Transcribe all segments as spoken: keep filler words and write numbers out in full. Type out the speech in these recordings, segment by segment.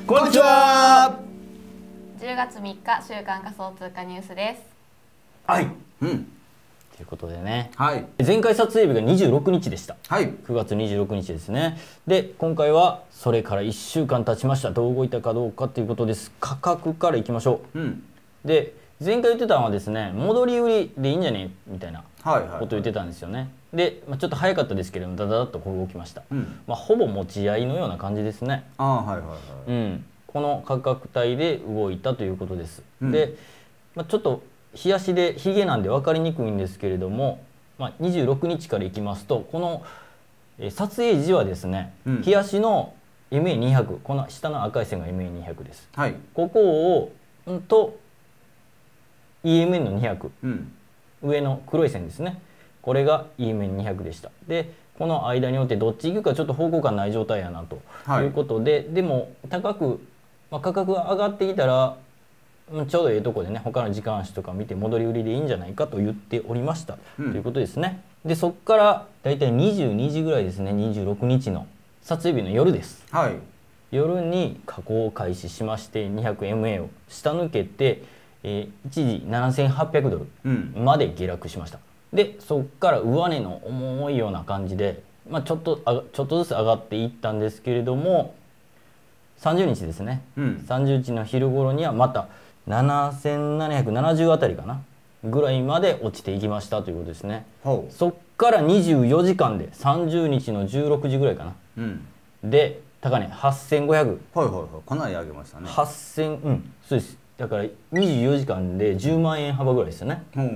こんにちは。 じゅうがつみっか週間仮想通貨ニュースです。 はい。うん。 ということでね、 はい、 前回撮影日がにじゅうろくにちでした。 はい、 くがつにじゅうろくにちですね。で今回はそれからいっしゅうかん経ちました。どう動いたかどうかということです。価格からいきましょう。うん、で前回言ってたのはですね、戻り売りでいいんじゃねみたいなこと言ってたんですよね。で、まあ、ちょっと早かったですけれどもダダダッとこう動きました。うん、まあ、ほぼ持ち合いのような感じですね。 あ、はいはいはい。 うん、この価格帯で動いたということです。うん、で、まあ、ちょっと日足でヒゲなんで分かりにくいんですけれども、まあ、にじゅうろくにちからいきますと、この撮影時はですね、うん、日足の エムエーにひゃく、 この下の赤い線が エムエーにひゃく です。はい、ここを、うんと イーエムエヌ のにひゃく、うん、上の黒い線ですね、これが イーエムエヌにひゃく でした。でこの間によってどっち行くかちょっと方向感ない状態やなということで、はい、でも高く、まあ、価格が上がってきたらちょうどいいとこでね、他の時間足とか見て戻り売りでいいんじゃないかと言っておりました、うん、ということですね。でそこからだいたいにじゅうにじぐらいですね、にじゅうろくにちの撮影日の夜です。はい、夜に加工を開始しまして にひゃくエムエー を下抜けて、えー、一時ななせんはっぴゃくドルまで下落しました。うん、でそこから上値の重いような感じで、まあ、ちょっとあちょっとずつ上がっていったんですけれども、さんじゅうにちですね、うん、さんじゅうにちの昼頃にはまたななせんななひゃくななじゅうあたりかなぐらいまで落ちていきましたということですね。そっからにじゅうよじかんでさんじゅうにちのじゅうろくじぐらいかな、うん、で高値はっせんごひゃく、 はいはいはい、かなり上げましたね。 はっせん、うん、そうです。だからにじゅうよじかんでじゅうまんえん幅ぐらいですよね、うん、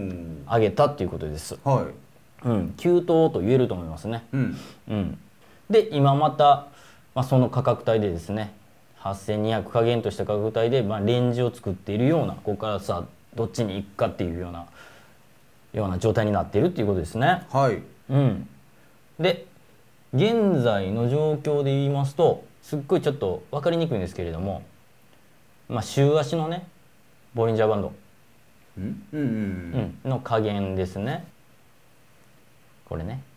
上げたっていうことです。はい、うん、急騰と言えると思いますね。うん、うん、で今また、まあ、その価格帯でですねはっせんにひゃく加減とした価格帯で、まあ、レンジを作っているような、ここからさどっちに行くかっていうようなような状態になっているっていうことですね。はい、うん、で現在の状況で言いますと、すっごいちょっと分かりにくいんですけれども、まあ、週足のねボリンジャーバンド、うんうんうんうん、の加減ですね。これね、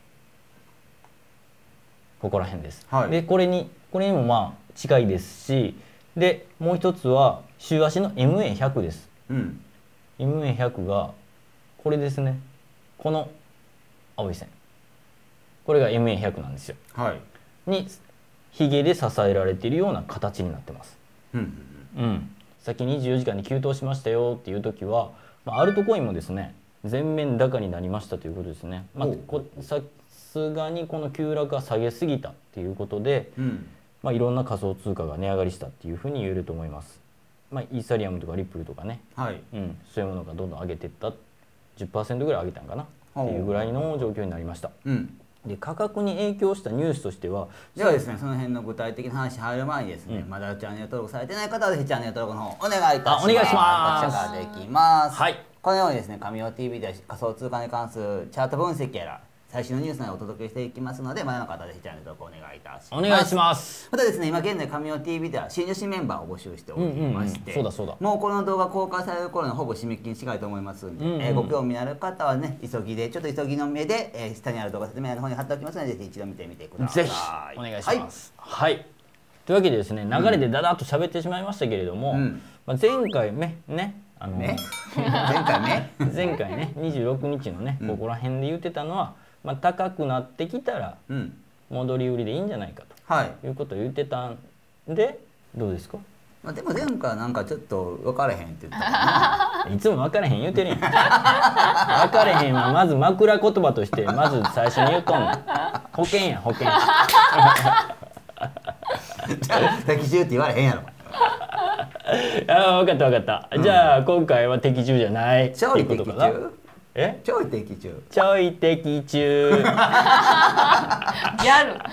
ここら辺です。はい、でこれにこれにもまあ近いですし、でもう一つは週足の エムエーひゃく です。うん、エムエーひゃく がこれですね、この青い線、これが エムエーひゃく なんですよ。はい、にヒゲで支えられているような形になってます。うんうんうん、さっきにじゅうよじかんに急騰しましたよっていう時は、まあ、アルトコインもですね全面高になりましたということですね。まあ、こさすがにこの急落は下げすぎたっていうことで、うん、まあ、いろんな仮想通貨が値上がりしたっていうふうに言えると思います。まあ、イーサリアムとかリップルとかね、はい、うん、そういうものがどんどん上げていった、 じゅっパーセント ぐらい上げたんかなっていうぐらいの状況になりました。うん、で価格に影響したニュースとしては、 ではですね、その辺の具体的な話入る前にですね、うん、まだチャンネル登録されてない方はぜひチャンネル登録の方お願いいたします。 お願いします。 こちらからできます。はい、このようにですね、神尾 ティーブイ で仮想通貨に関するチャート分析やら最新のニュースなどをお届けしていきますので、まだの方はぜひチャンネル登録お願いいたします。 お願いします。 またですね、今現在神尾 ティーブイ では新女子メンバーを募集しておりまして、もうこの動画公開される頃のほぼ締め切りに近いと思いますので、うんうん、えー、ご興味ある方はね、急ぎでちょっと急ぎの目で、えー、下にある動画説明欄の方に貼っておきますので、ぜひ一度見てみてください。 ぜひお願いします。はい、はい、というわけでですね、流れでだだっと喋ってしまいましたけれども、うん、まあ、前回ねねあのね前回ね前回ねにじゅうろくにちのね、ここら辺で言ってたのは、まあ、高くなってきたら戻り売りでいいんじゃないかと、はい、いうことを言ってたんで、どうですか？ まあでも前回なんかちょっと分かれへんって言ったかな。いつも分かれへん言うてるやん。分かれへんはまず枕言葉としてまず最初に言うとんの。保険や保険。 的中って言われへんやろ。 ああ分かった分かった。うん、じゃあ今回は的中じゃないっていうことかな。え？ ちょい的中。 ちょい的中。 ギャル。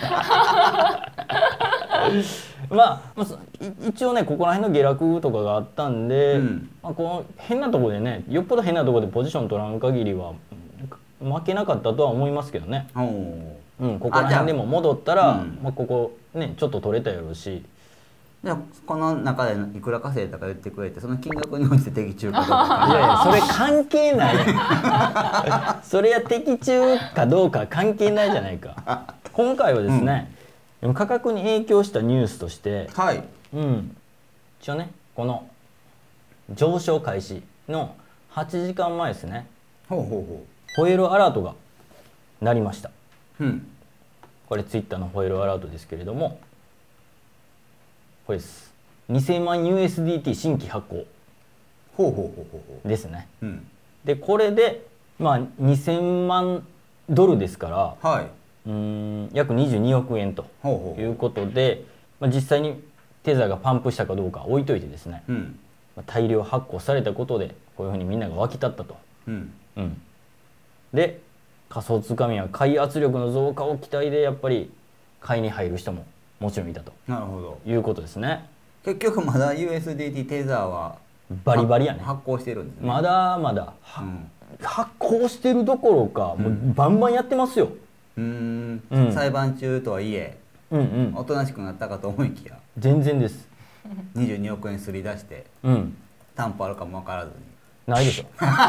まあ一応ね、ここら辺の下落とかがあったんで、うん、まあこの変なところでね、よっぽど変なところでポジション取らん限りは負けなかったとは思いますけどね。うん、ここら辺でも戻ったら、うん、まあここねちょっと取れたやろうし。 じゃあこの中でいくら稼いだか言ってくれて、その金額に応じて的中かどうか。 いやいや、それ関係ない。それは的中かどうか関係ないじゃないか。今回はですね、うん、価格に影響したニュースとして、はい、うん、 一応ねこの上昇開始のはちじかんまえですね、 ほうほうほホエールアラートが鳴りました。 う。うん。 これツイッターのホエールアラートですけれども、これです。にせんまん ユーエスディーティー 新規発行ほうほうほうほうほう。 ですね。 うん。 でこれでまあにせんまんドルですから、 はい。 うーん約にじゅうにおくえんとほうほう。 いうことで、まあ、実際にテザーがパンプしたかどうか置いといてですね、 うん。 まあ大量発行されたことでこういうふうにみんなが沸き立ったと。 うん。 うん、で仮想通貨民は買い圧力の増加を期待でやっぱり買いに入る人ももちろんいたとなるほど。 いうことですね。 結局まだ ユーエスディーティー テザーはバリバリやね。 発行してるんですね。 まだまだ、はうん。 発行してるどころかもうバンバンやってますよ。 うーん。 うん裁判中とはいえ、 うんうん、 おとなしくなったかと思いきや、 全然です。 にじゅうにおくえんすり出して、 うん、 担保あるかも分からずに。 ないでしょ。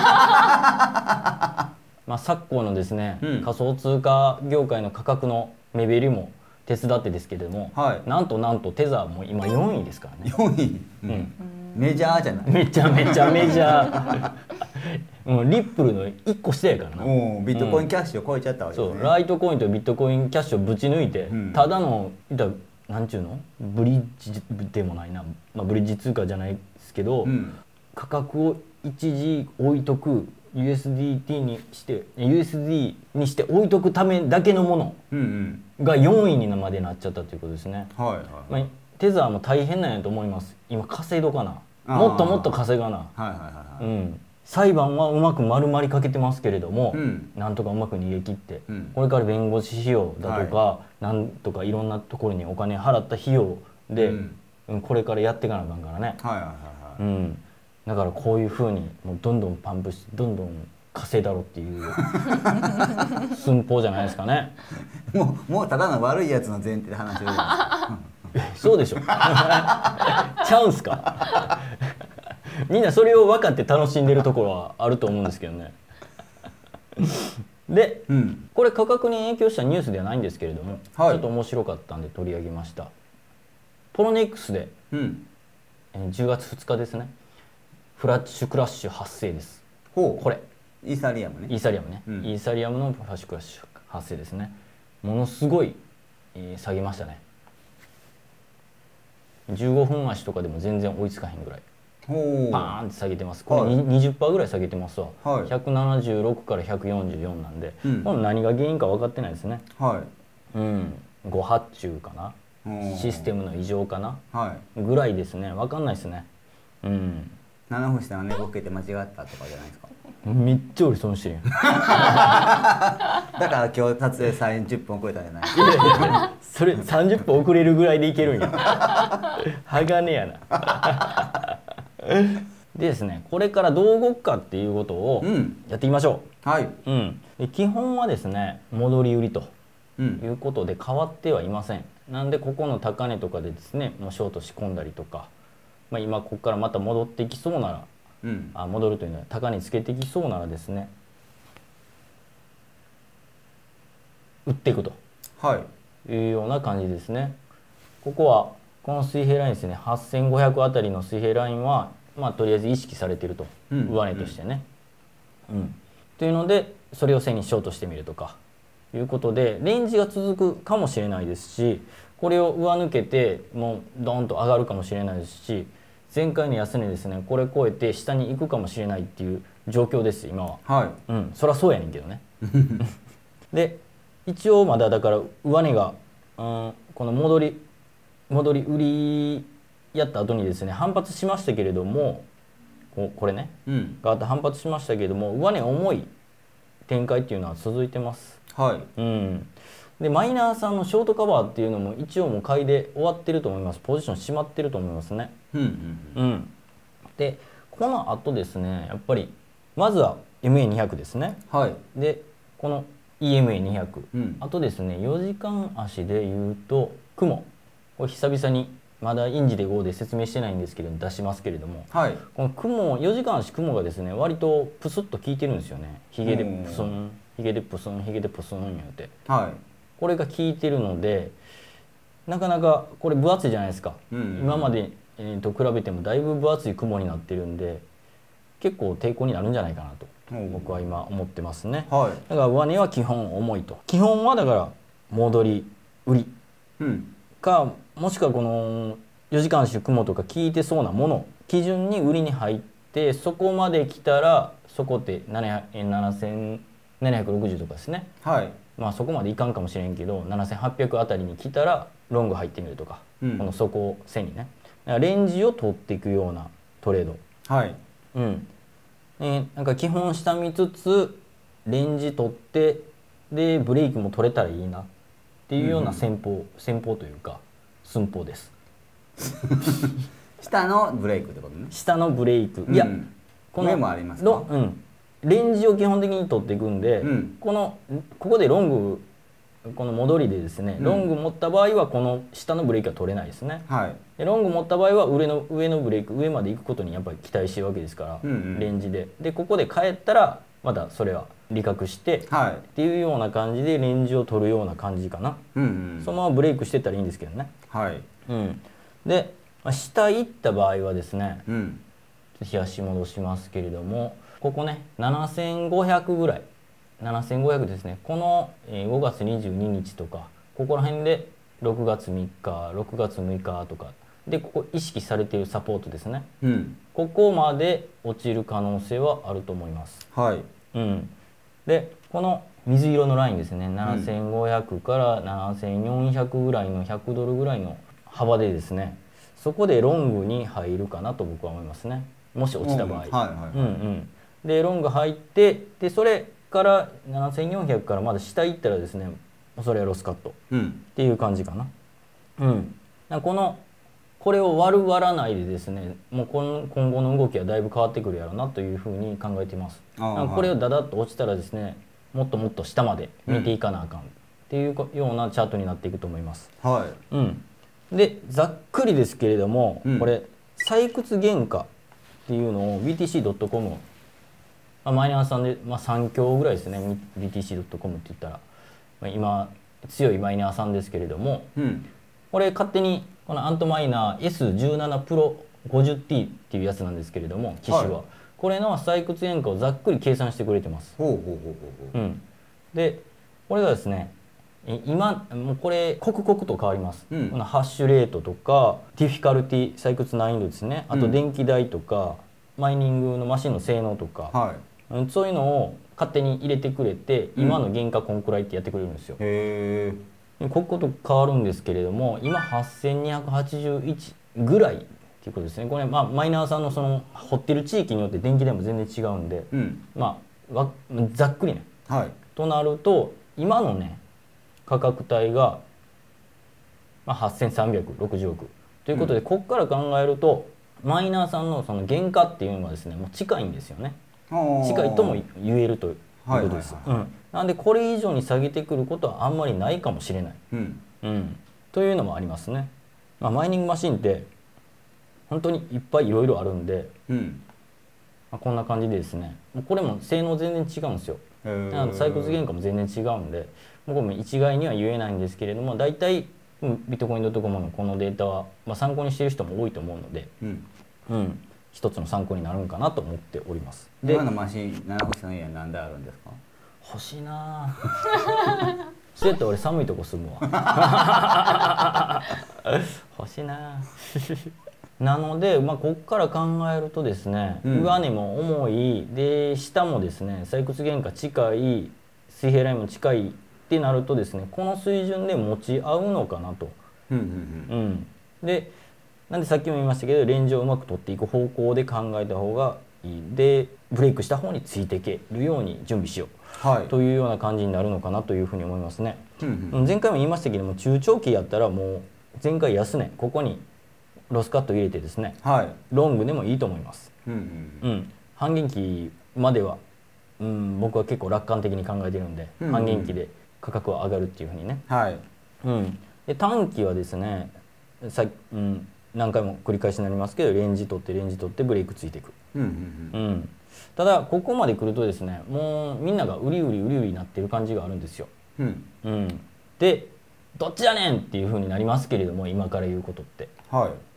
まあ昨今のですね、 うん仮想通貨業界の価格の目減りも手伝ってですけれども、 はいなんとなんとテザーも今よんいですからね。 よんい。ううんん、 メジャーじゃない。 めちゃめちゃメジャー。もうリップルのいっこ下やからな。 おお、ビットコインキャッシュを超えちゃったわけですね。 そうライトコインとビットコインキャッシュをぶち抜いて、 うんただのいったらなんちゅうのブリッジでもないな、まあ、ブリッジ通貨じゃないですけど、 うん。 価格を一時置いとく ユーエスディーティー にして ユーエスディー にして置いとくためだけのものうんうん。 がよんいにまでなっちゃったということですね。 はいはい。 まあ、テザーも大変なんやと思います。今稼いどかな、 あーもっともっと稼がな、 はいはいはいはい。 うん、裁判はうまく丸まりかけてますけれども、 うんなんとかうまく逃げ切って、 うんこれから弁護士費用だとか、なんとかいろんなところにお金払った費用で、 うんうんこれからやっていかなあかんからね、 はいはいはいはうい。 ん、だからこういうふうにもうどんどんパンプしてどんどん稼いだろっていう寸法じゃないですかね。 もうもうただの悪いやつの前提で話してるじゃそうでしょちゃうんすかみんなそれを分かって楽しんでるところはあると思うんですけどね。で、 ないですか。うん。 これ価格に影響したニュースではないんですけれども、 はいちょっと面白かったんで取り上げました。ポロネックスでうん。 えーじゅうがつふつかですね、フラッシュクラッシュ発生です。 ほう。 これイーサリアムね。 イーサリアムね、 うんイーサリアムのフラッシュクラッシュ発生ですね。ものすごい、えー下げましたね。じゅうごふん足とかでも全然追いつかへんぐらいほう。 パーンって下げてます。これ、 はいに にじゅっパーセント ぐらい下げてますわ、 はいひゃくななじゅうろくからひゃくよんじゅうよんなんで、 うんこれ何が原因か分かってないですね。 はうん誤発注かな、 い。 システム。 ムの異常かなはい。 ぐらいですね。分かんないですね。うんななふしたら寝ぼけて間違ったとかじゃないですか。 めっちゃ俺損してるやんだから今日撮影さんじゅっぷん遅れたんじゃないですか。 いやいやいやそれさんじゅっぷん遅れるぐらいでいけるんや鋼やなでですね、これからどう動くかっていうことをうんやっていきましょはい。 う、うんで基本はですね戻り売りとう。 いうんことで変わってはいません。なんでここの高値とかでですねもうショート仕込んだりとか、まあ、今ここからまた戻ってきそうならうん。 あ戻るというのは高値つけてきそうならですね売っていくとはい。 いうような感じですね。ここはこの水平ラインですねはっせんごひゃくあたりの水平ラインはまあとりあえず意識されていると、 うん上値としてね。うんというのでそれを背にショートしてみるとかいうことでレンジが続くかもしれないですし、これを上抜けてもうドーンと上がるかもしれないですし、前回の安値ですねこれ超えて下に行くかもしれないっていう状況です今は。 はうんそりゃそうやねんけどね。で一応まだだから上値が、うん、この戻り戻り売りやった後にですね反発しましたけれども、ここれねい。うん。 ガーッと反発しましたけれども上値重い展開っていうのは続いてます。 はい。 うんでマイナーさんのショートカバーっていうのも一応もう買いで終わってると思います。ポジション閉まってると思いますね。 うんうんうんでこの後ですねやっぱりまずは エムエーにひゃく ですね。 うん。はい。 でこの イーエムエーにひゃく、 うんあとですねよじかん足で言うと雲、これ久々にまだインジでごで説明してないんですけれど出しますけれども、 はい。 この雲よじかん足雲がですね割とプスッと効いてるんですよね。ヒゲでプスンヒゲでプスンヒゲでプスン言うてはこれが効いてるのでなかなかこれ分厚いじゃないですか、 うんうん今までと比べてもだいぶ分厚い雲になってるんで結構抵抗になるんじゃないかなと僕は今思ってますね、はい、だから上値は基本重いと基本はだから戻り売りか、うん、もしくはこのよじかん足雲とか効いてそうなもの基準に売りに入ってそこまで来たらそこってななせんななひゃくろくじゅうとかですね、はい、まあそこまでいかんかもしれんけどななせんはっぴゃくあたりに来たらロング入ってみるとか、うん、この底線にねレンジを取っていくようなトレード、はいうんえー、なんか基本下見つつレンジ取ってでブレイクも取れたらいいなっていうような戦法、うん、戦法というか寸法です下のブレイクってことね。 下のブレイク、うん、いやこの上もありますか、 うん、レンジを基本的に取っていくんで、うん、このここでロングこの戻りでですね、うん、ロング持った場合はこの下のブレイクは取れないですね、はい、でロング持った場合は上の上のブレイク上まで行くことにやっぱり期待してるわけですから、うんうん、レンジででここで帰ったらまたそれは利確して、はい、っていうような感じでレンジを取るような感じかな、うんうん、そのままブレイクしてったらいいんですけどね、はいうん、で、まあ、下行った場合はですね、うん、日足戻しますけれどもここねななせんごひゃくぐらいななせんごひゃくですねこのごがつにじゅうににちとかここら辺でろくがつみっかろくがつむいかとかでここ意識されているサポートですね、うん、ここまで落ちる可能性はあると思います、はいうん、でこの水色のラインですねななせんごひゃくからななせんよんひゃくぐらいのひゃくドルぐらいの幅でですねそこでロングに入るかなと僕は思いますねもし落ちた場合でロング入ってでそれからななせんよんひゃくからまだ下行ったらですねそれはロスカットっていう感じかな、うん、このこれを割る割らないでですねもう今後の動きはだいぶ変わってくるやろうなというふうに考えていますこれをダダッと落ちたらですねもっともっと下まで見ていかなあかんっていうようなチャートになっていくと思います、はいうん、でざっくりですけれども、うん、これ採掘原価っていうのを ビーティーシードットコムまあ、マイナーさんで、まあ、さん強ぐらいですね ビーティーシードットコム って言ったら、まあ、今強いマイナーさんですけれども、うん、これ勝手にこのアントマイナー エスじゅうなな プロ ごじゅうティー っていうやつなんですけれども機種は、はい、これの採掘原価をざっくり計算してくれてます。でこれがですね今もうこれ刻々と変わります、うん、このハッシュレートとかディフィカルティ採掘難易度ですねあと電気代とか、うん、マイニングのマシンの性能とか、はいそういうのを勝手に入れてくれて今の原価こんくらいってやってくれるんですよ。へーここと変わるんですけれども今はっせんにひゃくはちじゅういちぐらいっていうことですね。これ、まあ、マイナーさんのその掘ってる地域によって電気代も全然違うんで、うん、まあざっくりね、はい、となると今のね価格帯が、まあ、はっせんさんびゃくろくじゅうおくということで、うん、ここから考えるとマイナーさんのその原価っていうのがですねもう近いんですよね。近いとも言えるということです。なんでこれ以上に下げてくることはあんまりないかもしれない、うんうん、というのもありますね。まあ、マイニングマシンって本当にいっぱいいろいろあるんで、うんまあ、こんな感じでですねこれも性能全然違うんですよ。採掘原価も全然違うんでもうこれも一概には言えないんですけれども大体ビットコインドットコムのこのデータは、まあ、参考にしている人も多いと思うので、うんうん一つの参考になるんかなと思っております。 で今のマシンななほしの家は何台あるんですか？ 欲しいなそうやって俺寒いとこ住むわ欲しいななので、まあ、ここから考えるとですね、うん、上値も重いで下もですね採掘原価近い水平ラインも近いってなるとですねこの水準で持ち合うのかなと。うんうんうんうん、でなんでさっきも言いましたけどレンジをうまく取っていく方向で考えた方がいいでブレイクした方についていけるように準備しよう、はい、というような感じになるのかなというふうに思いますね、うんうん、前回も言いましたけども中長期やったらもう前回安値ここにロスカット入れてですね、はい、ロングでもいいと思います、うんうんうん、半減期までは、うん、僕は結構楽観的に考えてるんで、うんうん、半減期で価格は上がるっていうふうにね、はいうん、で短期はですねさ、うん何回も繰り返しになりますけどレンジ取ってレンジ取ってブレイクついていく、うんうんうんうん、ただここまで来るとですねもうみんなが売り売り売り売りになってる感じがあるんですよ、うんうん、でどっちやねんっていう風になりますけれども今から言うことって、はい、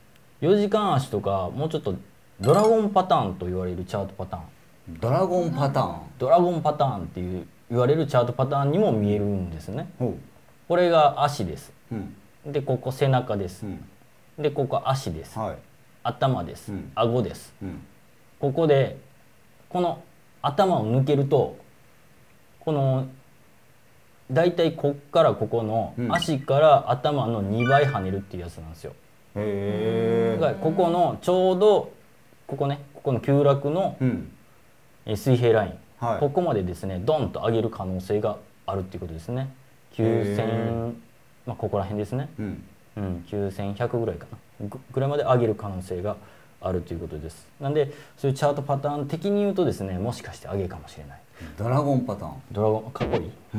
よじかん足とかもうちょっとドラゴンパターンと言われるチャートパターン、 ドラゴンパターンドラゴンパターンっていう言われるチャートパターンにも見えるんですね。 ほうこれが足です、 うん、 でここ背中です、 うん、 でここ足です、 はい、 頭です、 うん、 顎です、 うん、 ここでこの頭を抜けるとこのだいたいこっからここの足から頭のにばい跳ねるっていうやつなんですよ。 へえ。 ここのちょうどここねここの急落の水平ライン、はい、ここまでですねドンと上げる可能性があるっていうことですね。きゅうせん、まあここら辺ですね、うんうん、きゅうせんひゃくぐらいかなぐらいまで上げる可能性があるということです。なんでそういうチャートパターン的に言うとですね、もしかして上げかもしれない。 ドラゴンパターン、 ドラゴンかっこいい、うん、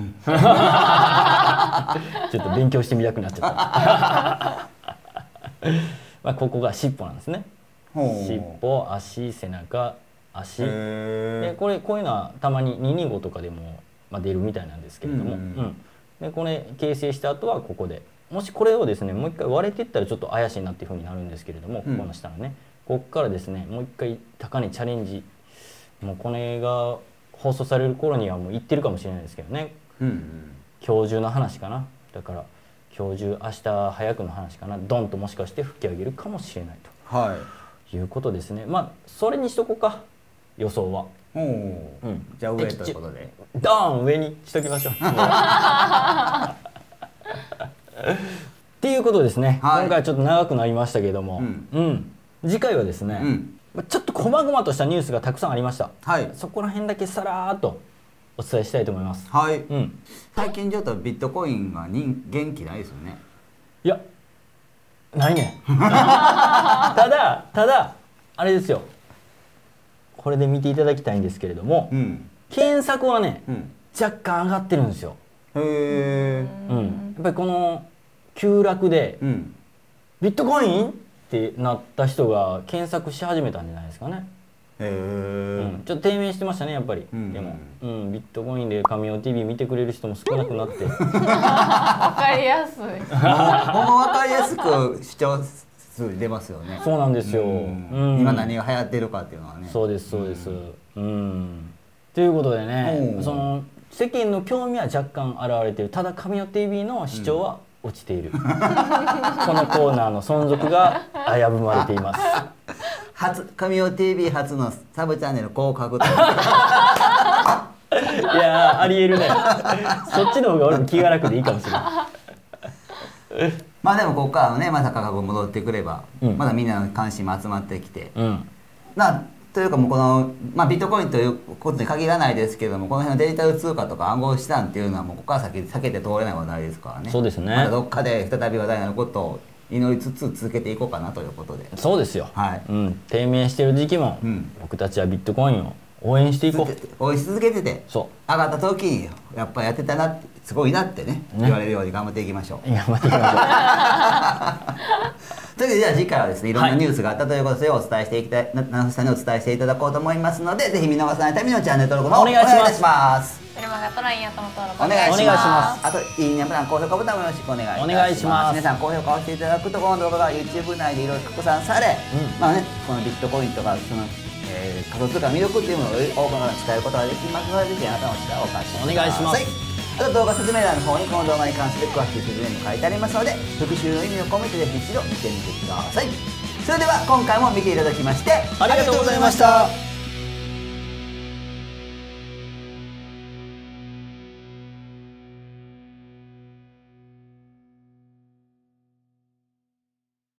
ちょっと勉強してみたくなっちゃったまあここが尻尾なんですね。尻尾、足、背中、足で、これこういうのはたまにににごとかでも、まあ、出るみたいなんですけれども、うん、うん、でこれ形成した後はここでもしこれをですねもう一回割れていったらちょっと怪しいなっていうふうになるんですけれども、うん、ここの下のねここからですねもう一回高値チャレンジ、もうこれが放送される頃にはもう行ってるかもしれないですけどね、うん、うん、今日中の話かな、だから今日中明日早くの話かな、ドンともしかして吹き上げるかもしれないと、はい、いうことですね。まあそれにしとこうか、予想は。おお、うん、じゃあ上ということでドーン上にしときましょうっていうことですね、はい、今回はちょっと長くなりましたけども、うんうん、次回はですね、うん、ちょっと細々としたニュースがたくさんありました、はい、そこら辺だけさらーっとお伝えしたいと思います。はい、うん、 最近ちょっとビットコインが元気ないですよね。 いやないねただただあれですよ、これで見ていただきたいんですけれども、うん、検索はね、うん、若干上がってるんですよ。へえ、うん、やっぱりこの急落で、うん、ビットコインってなった人が検索し始めたんじゃないですかね。へえ、うん、ちょっと低迷してましたねやっぱり、うん、でも、うん、ビットコインで神尾 ティービー 見てくれる人も少なくなってわかりやすいもうわかりやすく主張数出ますよね。 そうなんですよ、うん、 今何が流行ってるかっていうのはね。 そうですそうです、うん、ということでね、その世間の興味は若干現れている、ただ神尾 ティービー の視聴は落ちている、うん、このコーナーの存続が危ぶまれています初神尾 ティービー 初のサブチャンネル降格といやありえるねそっちの方が俺も気が楽でいいかもしれないまあでもここからのねまた価格戻ってくれば、うん、まだみんなの関心も集まってきて、うん、なというかもうこの、まあ、ビットコインということに限らないですけれども、この辺のデジタル通貨とか暗号資産っていうのはもうここから先避けて通れない話題ですからね。 そうですね。 またどっかで再び話題になることを祈りつつ続けていこうかなということで。 そうですよ、はい、うん、低迷してる時期も、うん、僕たちはビットコインを応援していこう、 応援し続けてて、そう上がった時にやっぱりやってたなってすごいなってね、ね言われるように頑張っていきましょう。頑張っていきましょうというわけで、じゃあ次回はですねいろんなニュースがあったということでお伝えしていきたい、七瀬さんにお伝えしていただこうと思いますので、ぜひ見逃さないためのチャンネル登録のお願いいたします。 メルマガと ライン やとも登録お願いします。あといいねボタン、高評価ボタンもよろしくお願いいたします。お願いします。皆さん高評価をしていただくとこの動画が YouTube 内でいろいろ拡散され、うん、まあねこのビットコインとかその、えー、仮想通貨の魅力っていうものをより多くの方に伝えることができますので、ぜひあなたのお力をお貸しください。お願いします。あと動画説明欄の方にこの動画に関して詳しい説明も書いてありますので、復習の意味を込めてぜひ一度見てみてください。それでは今回も見ていただきましてありがとうございました。